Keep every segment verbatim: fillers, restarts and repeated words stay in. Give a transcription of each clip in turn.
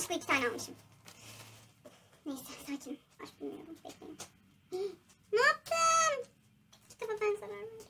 bu iki tane almışım. Neyse sakin. Aç bilmiyorum. Bekleyin. Ne yaptım? Kitaba ben zarar verdim.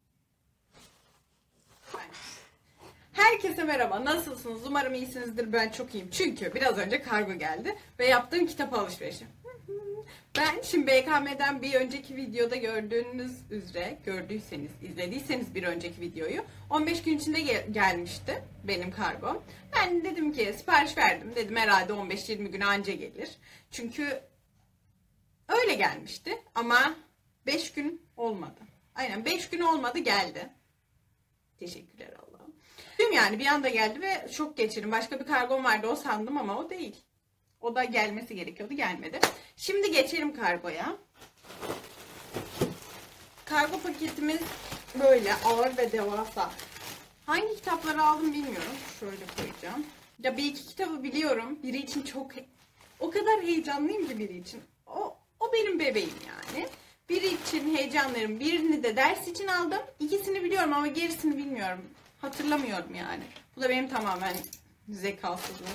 Herkese merhaba. Nasılsınız? Umarım iyisinizdir. Ben çok iyiyim. Çünkü biraz önce kargo geldi ve yaptığım kitap alışverişi. Ben şimdi B K M'den bir önceki videoda gördüğünüz üzere, gördüyseniz, izlediyseniz bir önceki videoyu on beş gün içinde gel gelmişti benim kargom. Ben dedim ki sipariş verdim. Dedim herhalde on beş yirmi güne anca gelir. Çünkü öyle gelmişti ama beş gün olmadı. Aynen beş gün olmadı, geldi. Teşekkürler Allah'ım. Dün yani bir anda geldi ve şok geçirdim. Başka bir kargom vardı, o sandım ama o değil. O da gelmesi gerekiyordu, gelmedi. Şimdi geçelim kargoya. Kargo paketimiz böyle ağır ve devasa. Hangi kitapları aldım bilmiyorum. Şöyle koyacağım. Ya bir iki kitabı biliyorum. Biri için çok... O kadar heyecanlıyım ki biri için. O, o benim bebeğim yani. Biri için heyecanlarım. Birini de ders için aldım. İkisini biliyorum ama gerisini bilmiyorum. Hatırlamıyorum yani. Bu da benim tamamen zekasızlığım.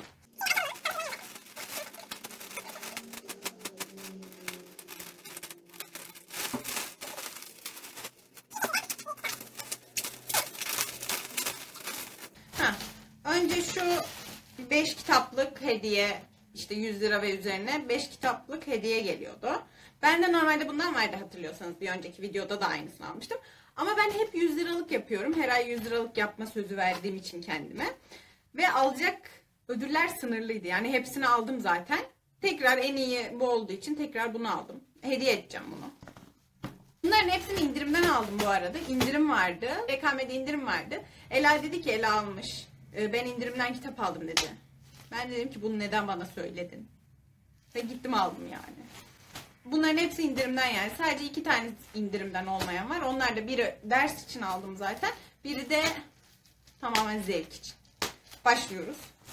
Önce şu beş kitaplık hediye, işte yüz lira ve üzerine beş kitaplık hediye geliyordu. Ben de normalde bundan vardı, hatırlıyorsanız bir önceki videoda da aynısını almıştım. Ama ben hep yüz liralık yapıyorum. Her ay yüz liralık yapma sözü verdiğim için kendime. Ve alacak ödüller sınırlıydı. Yani hepsini aldım zaten. Tekrar en iyi bu olduğu için tekrar bunu aldım. Hediye edeceğim bunu. Bunların hepsini indirimden aldım bu arada. İndirim vardı. B K M'de indirim vardı. Ela dedi ki, Ela almış. Ben indirimden kitap aldım dedi. Ben dedim ki bunu neden bana söyledin? Ve gittim aldım yani. Bunların hepsi indirimden yani. Sadece iki tane indirimden olmayan var. Onlar da biri ders için aldım zaten. Biri de tamamen zevk için. Başlıyoruz.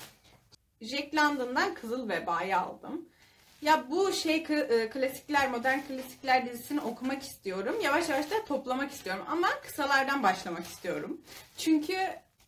Jack London'dan Kızıl Veba'yı aldım. Ya bu şey klasikler, modern klasikler dizisini okumak istiyorum. Yavaş yavaş da toplamak istiyorum. Ama kısalardan başlamak istiyorum. Çünkü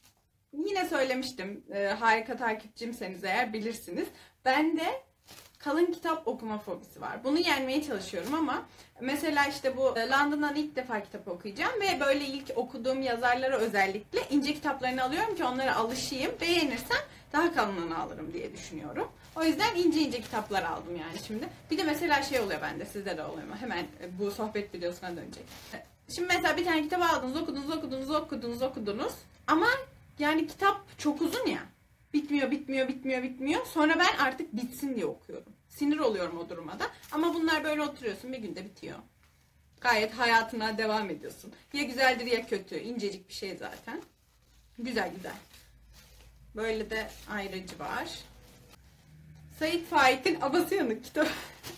yine söylemiştim, e, harika takipçimseniz eğer bilirsiniz. Ben de kalın kitap okuma fobisi var. Bunu yenmeye çalışıyorum ama mesela işte bu London'dan ilk defa kitap okuyacağım ve böyle ilk okuduğum yazarlara özellikle ince kitaplarını alıyorum ki onlara alışayım. Beğenirsem daha kalınını alırım diye düşünüyorum. O yüzden ince ince kitaplar aldım yani şimdi. Bir de mesela şey oluyor bende, sizde de oluyor mu? Hemen bu sohbet videosuna dönecek. Şimdi mesela bir tane kitap aldınız, okudunuz, okudunuz, okudunuz, okudunuz. Ama yani kitap çok uzun ya. Bitmiyor, bitmiyor, bitmiyor, bitmiyor. Sonra ben artık bitsin diye okuyorum. Sinir oluyorum o duruma da. Ama bunlar böyle oturuyorsun, bir günde bitiyor. Gayet hayatına devam ediyorsun. Ya güzeldir ya kötü. İncecik bir şey zaten. Güzel güzel. Böyle de ayrıcı var. Sait Faik'in Abası Yanık kitabı.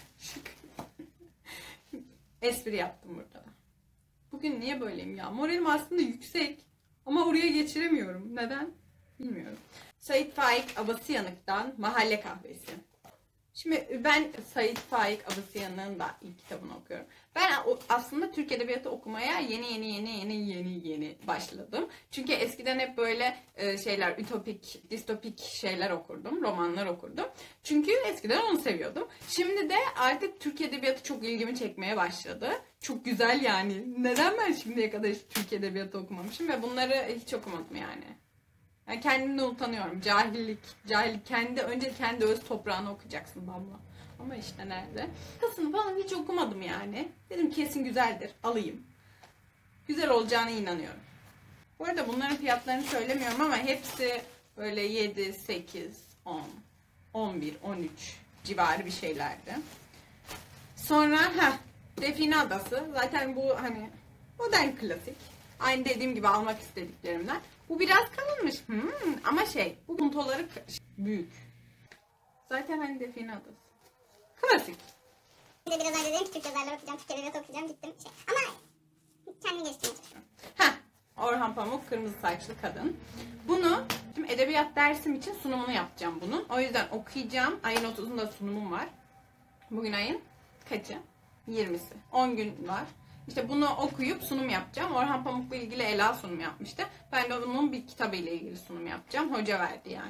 Espri yaptım burada da. Bugün niye böyleyim ya? Moralim aslında yüksek. Ama oraya geçiremiyorum. Neden? Bilmiyorum. Sait Faik Abası Yanık'tan Mahalle Kahvesi. Şimdi ben Sait Faik Abası Yanık'ın da ilk kitabını okuyorum. Ben aslında Türk Edebiyatı okumaya yeni yeni yeni yeni yeni yeni başladım. Çünkü eskiden hep böyle şeyler, ütopik, distopik şeyler okurdum. Romanlar okurdum. Çünkü eskiden onu seviyordum. Şimdi de artık Türk Edebiyatı çok ilgimi çekmeye başladı. Çok güzel yani. Neden ben şimdiye kadar hiç Türk Edebiyatı okumamışım ve bunları hiç okumadım yani. Yani kendimden utanıyorum. Cahillik, cahillik. Kendi, önce kendi öz toprağını okuyacaksın Damla. Ama işte nerede? Kısını falan hiç okumadım yani. Dedim kesin güzeldir, alayım. Güzel olacağına inanıyorum. Bu arada bunların fiyatlarını söylemiyorum ama hepsi böyle yedi, sekiz, on, on bir, on üç civarı bir şeylerdi. Sonra heh, Define Adası. Zaten bu hani modern klasik. Aynı dediğim gibi almak istediklerimden. Bu biraz kalınmış. Hmm, ama şey, bu puntoları büyük. Zaten hani Define Adası. Klasik. Bir de biraz önce dedim ki Türk yazarlar okuyacağım, Türk Edebiyatı okuyacağım, gittim. Şey. Ama kendimi geliştirmeye çalışıyorum. Heh, Orhan Pamuk, Kırmızı Saçlı Kadın. Bunu, şimdi edebiyat dersim için sunumunu yapacağım bunun. O yüzden okuyacağım. Ayın otuzunda sunumum var. Bugün ayın kaçı? yirmisi. on gün var. İşte bunu okuyup sunum yapacağım. Orhan Pamuk'la ilgili Ela sunum yapmıştı. Ben de onun bir kitabıyla ilgili sunum yapacağım. Hoca verdi yani.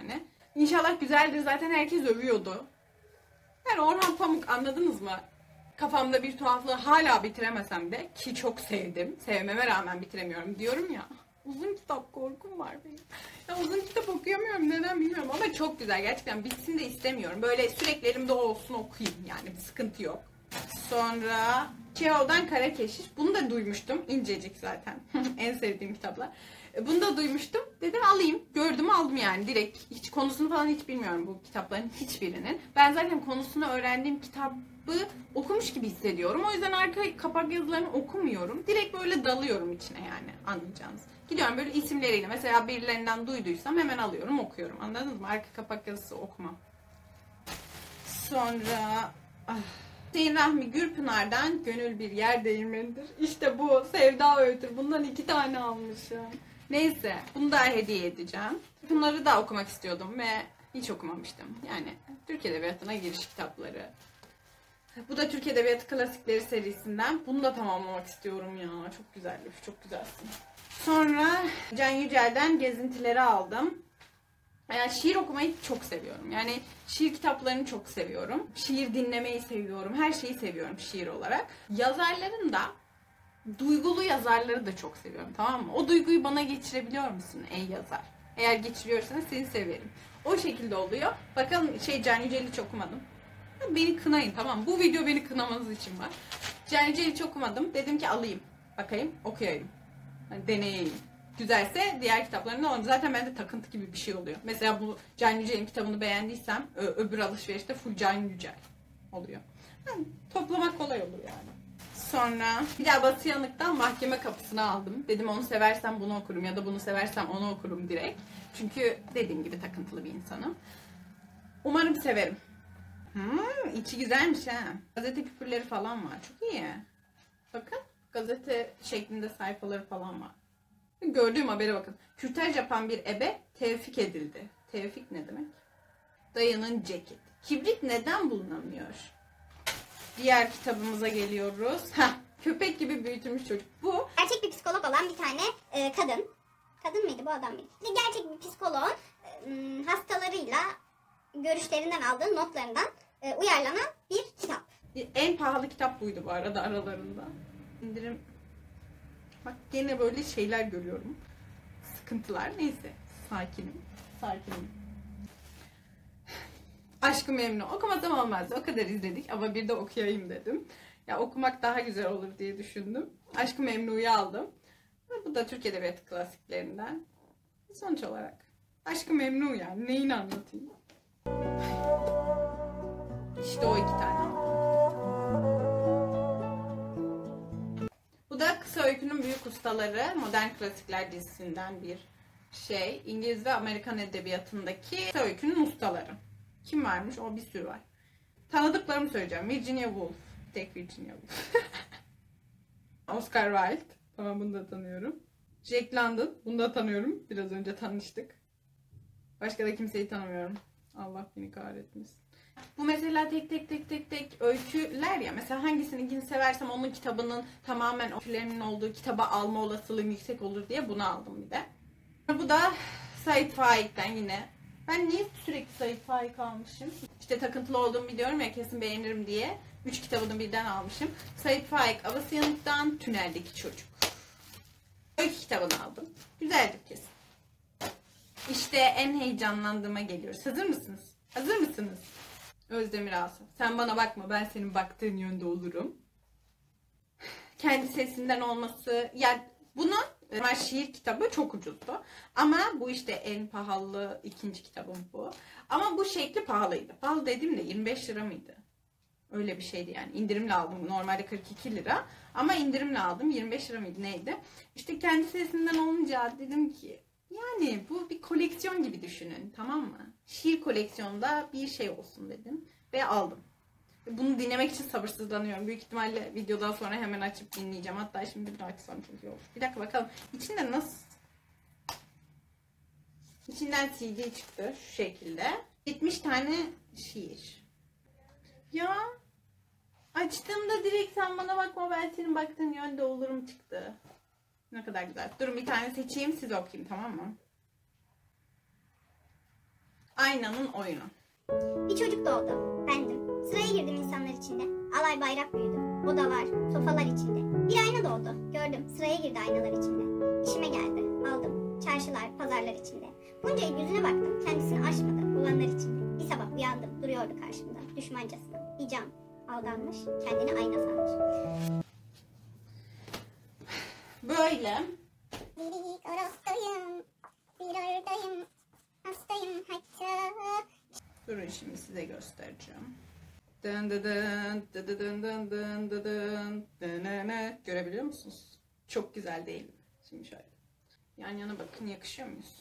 İnşallah güzeldir. Zaten herkes övüyordu. Yani Orhan Pamuk, anladınız mı? Kafamda bir tuhaflığı hala bitiremesem de, ki çok sevdim. Sevmeme rağmen bitiremiyorum diyorum ya. Uzun kitap korkum var benim. Ya uzun kitap okuyamıyorum, neden bilmiyorum ama çok güzel. Gerçekten bitsin de istemiyorum. Böyle sürekli elimde olsun, okuyayım yani, bir sıkıntı yok. Sonra Çehov'dan Kara Keşiş. Bunu da duymuştum. İncecik zaten. En sevdiğim kitaplar. Bunu da duymuştum. Dedim alayım. Gördüm, aldım yani. Direkt hiç konusunu falan hiç bilmiyorum bu kitapların hiçbirinin. Ben zaten konusunu öğrendiğim kitabı okumuş gibi hissediyorum. O yüzden arka kapak yazılarını okumuyorum. Direkt böyle dalıyorum içine yani, anlayacağınız. Gidiyorum böyle isimleriyle. Mesela birilerinden duyduysam hemen alıyorum, okuyorum. Anladınız mı? Arka kapak yazısı okumam. Sonra ah. Hüseyin Rahmi Gürpınar'dan Gönül Bir Yer Değirmenidir. İşte bu Sevda Öğütür. Bundan iki tane almışım. Neyse, bunu da hediye edeceğim. Bunları da okumak istiyordum ve hiç okumamıştım. Yani Türk Edebiyatı'na giriş kitapları. Bu da Türk Edebiyatı Klasikleri serisinden. Bunu da tamamlamak istiyorum ya. Çok güzelmiş, çok güzelsin. Sonra Can Yücel'den Gezintileri aldım. Yani şiir okumayı çok seviyorum. Yani şiir kitaplarını çok seviyorum. Şiir dinlemeyi seviyorum. Her şeyi seviyorum şiir olarak. Yazarların da, duygulu yazarları da çok seviyorum, tamam mı? O duyguyu bana geçirebiliyor musun ey yazar? Eğer geçiriyorsanız seni severim. O şekilde oluyor. Bakalım şey Can Yücel'i hiç okumadım. Beni kınayın, tamam. Bu video beni kınamanız için var. Can Yücel'i hiç okumadım. Dedim ki alayım. Bakayım, okuyayım. Hani deneyeyim. Güzelse diğer kitaplarını alalım. Zaten bende takıntı gibi bir şey oluyor. Mesela bu Can Yücel'in kitabını beğendiysem öbür alışverişte full Can Yücel oluyor. Yani toplamak kolay olur yani. Sonra bir daha Batı Yanık'tan Mahkeme Kapısı'nı aldım. Dedim onu seversem bunu okurum ya da bunu seversem onu okurum direkt. Çünkü dediğim gibi takıntılı bir insanım. Umarım severim. Hmm, içi güzelmiş ha. Gazete küpürleri falan var. Çok iyi. Bakın gazete şeklinde sayfaları falan var. Gördüğüm habere bakın. Kürtaj yapan bir ebe tevfik edildi. Tevfik ne demek? Dayının ceket. Kibrit neden bulunamıyor? Diğer kitabımıza geliyoruz. Heh, köpek gibi büyütülmüş çocuk. Bu Gerçek bir psikolog olan bir tane e, kadın. Kadın mıydı bu, adam mıydı? Gerçek bir psikoloğun e, hastalarıyla görüşlerinden aldığı notlarından e, uyarlanan bir kitap. en pahalı kitap buydu bu arada aralarında. İndirim. Bak gene böyle şeyler görüyorum. Sıkıntılar. Neyse. Sakinim. Sakinim. Aşk-ı Memnu. Okumasam olmazdı. O kadar izledik ama bir de okuyayım dedim. Ya okumak daha güzel olur diye düşündüm. Aşk-ı Memnu'yu aldım. Bu da Türk Edebiyatı klasiklerinden. Sonuç olarak Aşk-ı Memnu yani. Neyini anlatayım? İşte o iki tane. Bu da Kısa Öykünün Büyük Ustaları, Modern Klasikler dizisinden bir şey. İngiliz ve Amerikan edebiyatındaki Kısa Öykünün ustaları. Kim varmış? O bir sürü var. Tanıdıklarımı söyleyeceğim. Virginia Woolf. Tek Virginia Woolf. Oscar Wilde. Tamam, bunu da tanıyorum. Jack London. Bunu da tanıyorum. Biraz önce tanıştık. Başka da kimseyi tanımıyorum. Allah beni kahretmesin. Bu mesela tek tek tek tek tek öyküler ya. Mesela hangisini seversem onun kitabının tamamen öykülerinin olduğu kitaba alma olasılığım yüksek olur diye bunu aldım bir de. Bu da Sait Faik'ten yine. Ben niye sürekli Sait Faik almışım? İşte takıntılı olduğumu biliyorum ya, kesin beğenirim diye. Üç kitabını birden almışım. Sait Faik, Avası Yanık'tan Tüneldeki Çocuk. Öykü kitabını aldım. Güzeldir kesin. İşte en heyecanlandığıma geliyoruz. Hazır mısınız? Hazır mısınız? Özdemir Asaf. Sen bana bakma, ben senin baktığın yönde olurum. Kendi sesinden olması. Yani bunun normal şiir kitabı çok ucuzdu. Ama bu işte en pahalı ikinci kitabım bu. Ama bu şekli pahalıydı. Pahalı dediğim de yirmi beş lira mıydı? Öyle bir şeydi yani. İndirimle aldım. Normalde kırk iki lira. Ama indirimle aldım. yirmi beş lira mıydı neydi? İşte kendi sesinden olunca dedim ki yani bu bir koleksiyon gibi düşünün, tamam mı? Şiir koleksiyonunda bir şey olsun dedim ve aldım. Bunu dinlemek için sabırsızlanıyorum. Büyük ihtimalle videodan sonra hemen açıp dinleyeceğim. Hatta şimdi bir açsam çok iyi olur. Bir dakika bakalım. İçinde nasıl? İçinden C D çıktı şu şekilde. yetmiş tane şiir. Ya açtığımda direkt sen bana bakma, ben senin baktığın yönde olurum çıktı. Ne kadar güzel. Durun bir tane seçeyim, siz okuyayım, tamam mı? Aynanın oyunu. Bir çocuk doğdu. Bendim. Sıraya girdim insanlar içinde. Alay bayrak büyüdü. Odalar, sofalar içinde. Bir ayna doğdu. Gördüm. Sıraya girdi aynalar içinde. İşime geldi. Aldım. Çarşılar, pazarlar içinde. Bunca yıl yüzüne baktım. Kendisini aşmadı. Olanlar içinde. Bir sabah uyandım. Duruyordu karşımda. Düşmancasına. Bir can. Aldanmış. Kendini ayna sanmış. Böyle. Bir orostayım. Bir oradayım. Hastayım hatta. Durun şimdi size göstereceğim. Dın dı dın, dı dı dın dın dın dı dın, dınını. Görebiliyor musunuz? Çok güzel değil mi? Şimdi şöyle. Yan yana bakın, yakışıyor muyuz?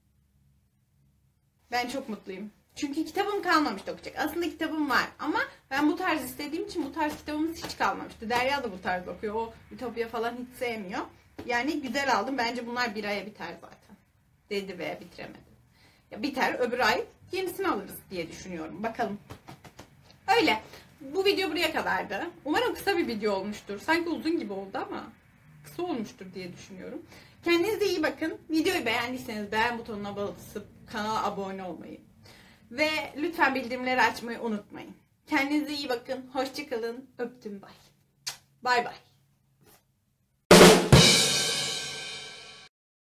Ben çok mutluyum. Çünkü kitabım kalmamıştı okuyacak. Aslında kitabım var ama ben bu tarz istediğim için bu tarz kitabımız hiç kalmamıştı. Derya da bu tarz okuyor. O Ütopya falan hiç sevmiyor. Yani güzel aldım. Bence bunlar bir aya biter zaten. Dedi ve bitiremedi. Ya biter, öbür ay yenisini alırız diye düşünüyorum. Bakalım. Öyle. Bu video buraya kadardı. Umarım kısa bir video olmuştur. Sanki uzun gibi oldu ama kısa olmuştur diye düşünüyorum. Kendinize iyi bakın. Videoyu beğendiyseniz beğen butonuna basıp kanala abone olmayı ve lütfen bildirimleri açmayı unutmayın. Kendinize iyi bakın. Hoşça kalın. Öptüm. Bay. Bay bay.